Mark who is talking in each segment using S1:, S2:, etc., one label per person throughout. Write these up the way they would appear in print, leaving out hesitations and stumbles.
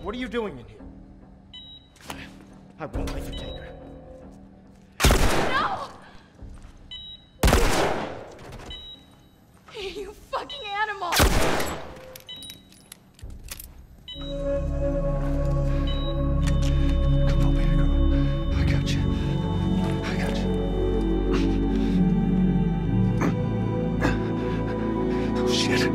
S1: What are you doing in here? I won't let you take her.
S2: No! You fucking animal!
S3: Come on, baby girl. I got you. I got you. Oh, shit.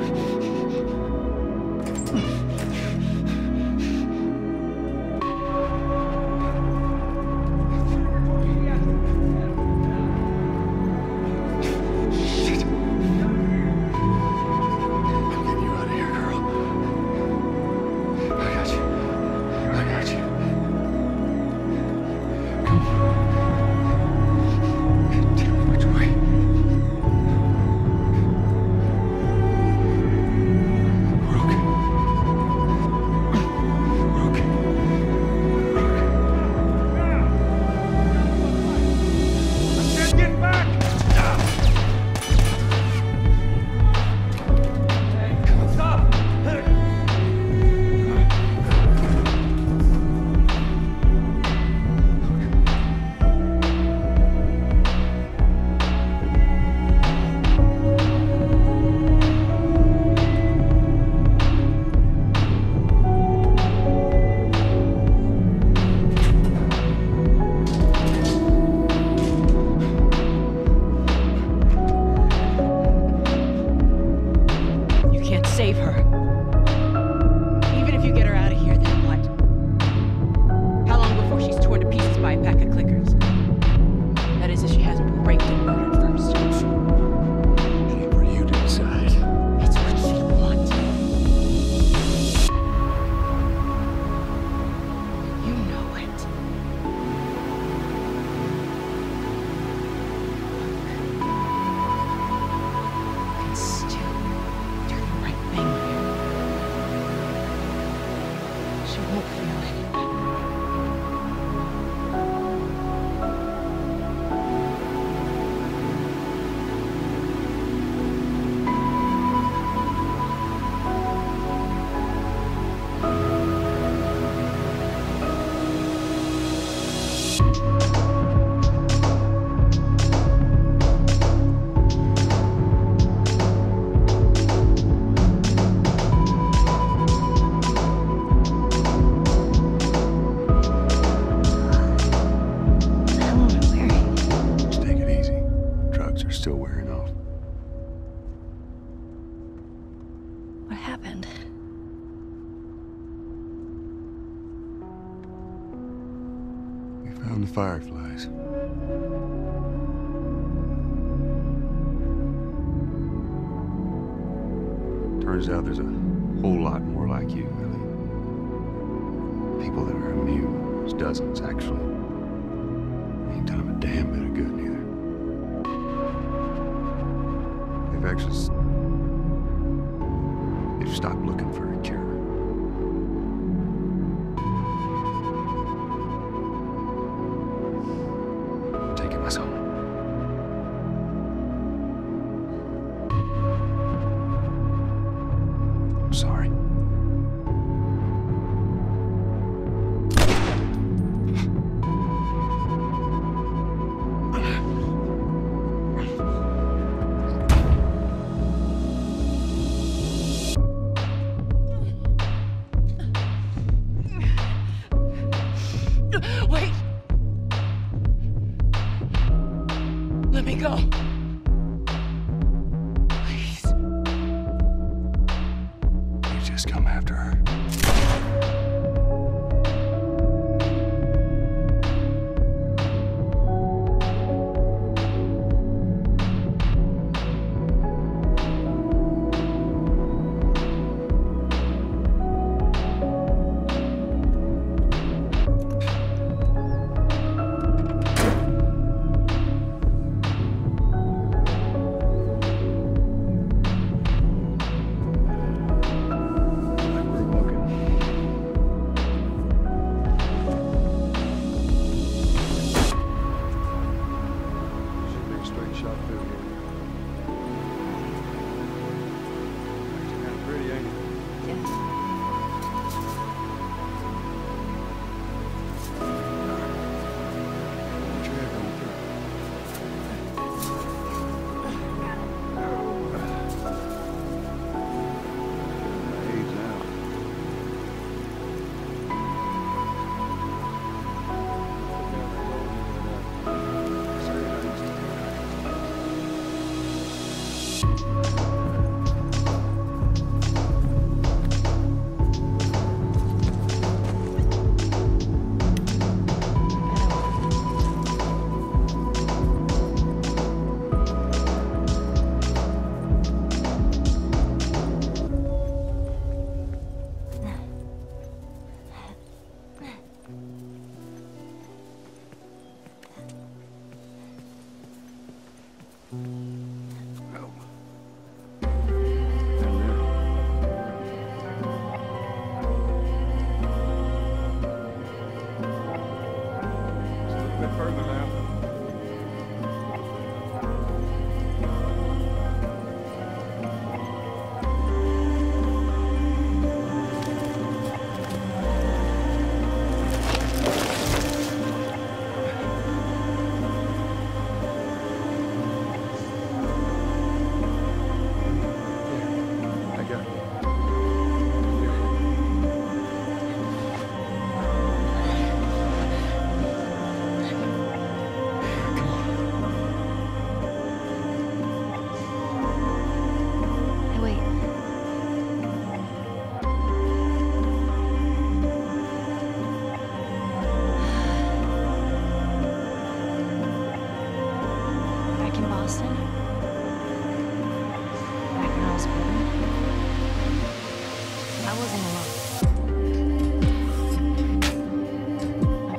S3: The fireflies. Turns out there's a whole lot more like you, Ellie. People that are immune. There's dozens, actually. Ain't done them a damn bit of good, neither. They've actually... They've stopped looking for a cure. I'm sorry.
S2: Wait! Let me go. Please.
S3: You just come after her. Like we're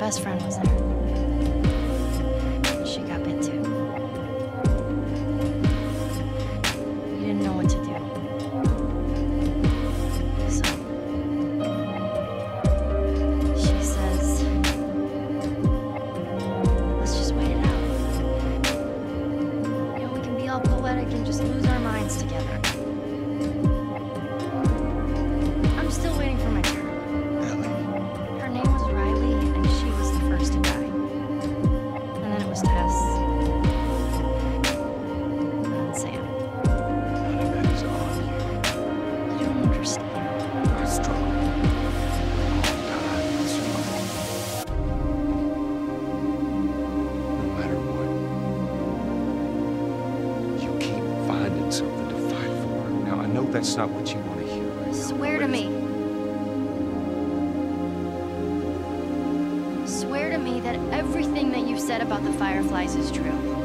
S4: best friend was there. She got bit too. We didn't know what to do. So she says, let's just wait it out. You know, we can be all poetic and just lose our minds together. I'm still waiting for my turn. Her name was Riley, and she was the first to die. And then it was Tess. And then Sam.
S3: None of that is on you.
S4: You don't understand.
S3: I struggle. God, it's fine. No matter what, you keep finding something to fight for. Now, I know that's not what you want to hear right now.
S4: Swear to me. Swear to me that everything that you've said about the Fireflies is true.